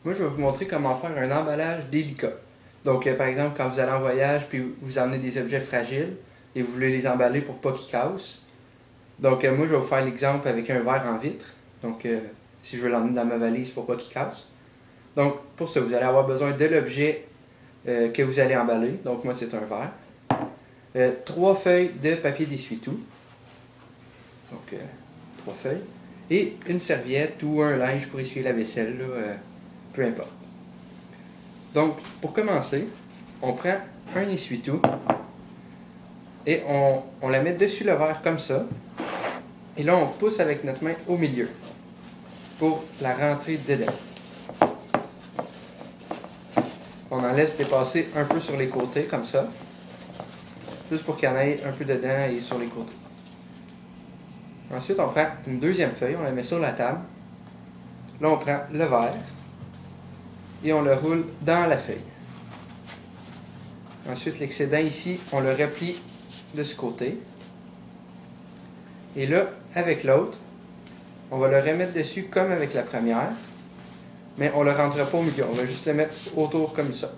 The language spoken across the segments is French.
Moi, je vais vous montrer comment faire un emballage délicat. Donc, par exemple, quand vous allez en voyage puis vous emmenez des objets fragiles et vous voulez les emballer pour pas qu'ils cassent. Donc, moi, je vais vous faire l'exemple avec un verre en vitre. Donc, si je veux l'emmener dans ma valise pour pas qu'il casse. Donc, pour ça, vous allez avoir besoin de l'objet que vous allez emballer. Donc, moi, c'est un verre. 3 feuilles de papier d'essuie-tout. Donc, 3 feuilles. Et une serviette ou un linge pour essuyer la vaisselle, là, peu importe. Donc, pour commencer, on prend un essuie-tout et on la met dessus le verre comme ça. Et là, on pousse avec notre main au milieu pour la rentrer dedans. On en laisse dépasser un peu sur les côtés, comme ça. Juste pour qu'il y en ait un peu dedans et sur les côtés. Ensuite, on prend une deuxième feuille, on la met sur la table. Là, on prend le verre et on le roule dans la feuille. Ensuite, l'excédent ici, on le replie de ce côté. Et là, avec l'autre, on va le remettre dessus comme avec la première, mais on ne le rentrera pas au milieu, on va juste le mettre autour comme ça.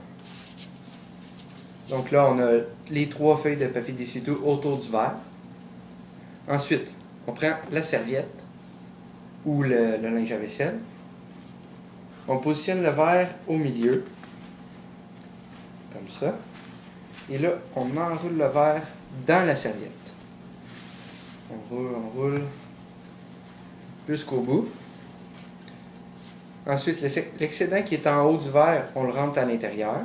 Donc là, on a les 3 feuilles de papier d'essuie-tout autour du verre. Ensuite, on prend la serviette ou le linge à vaisselle. On positionne le verre au milieu, comme ça. Et là, on enroule le verre dans la serviette. On roule jusqu'au bout. Ensuite, l'excédent qui est en haut du verre, on le rentre à l'intérieur.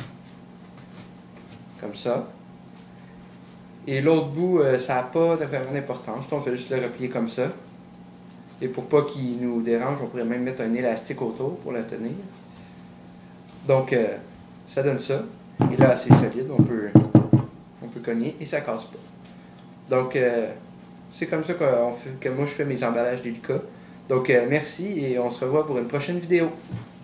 Comme ça. Et l'autre bout, ça n'a pas d'importance. On fait juste le replier comme ça. Et pour pas qu'il nous dérange, on pourrait même mettre un élastique autour pour la tenir. Donc, ça donne ça. Et là, c'est solide, on peut cogner et ça casse pas. Donc, c'est comme ça que moi je fais mes emballages délicats. Donc, merci et on se revoit pour une prochaine vidéo.